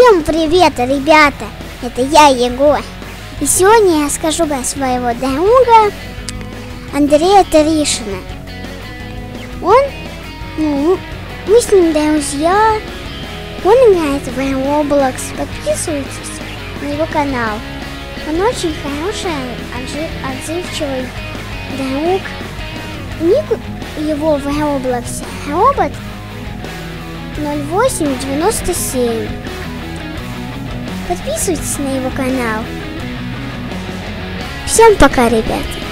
Всем привет, ребята! Это я, Егор. И сегодня я скажу про своего друга Андрея Тришина. Мы с ним друзья. Он играет в Roblox. Подписывайтесь на его канал. Он очень хороший, отзывчивый друг. Ник его в Roblox робот 0897. Подписывайтесь на его канал. Всем пока, ребята.